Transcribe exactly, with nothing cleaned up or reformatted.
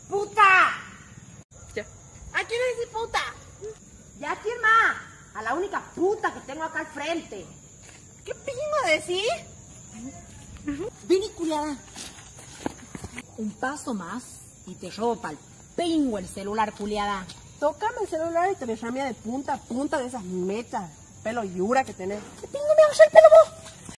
¡Puta! Ya. ¿A quién le dices puta? ¿Ya quién más? A la única puta que tengo acá al frente. ¿Qué pingo decís? Vení, culiada. Un paso más y te robo pa'l pingo el celular, culiada. Tócame el celular y te me llamé de punta a punta de esas mechas, pelo yura que tenés. ¿Qué pingo me hagas el pelo vos?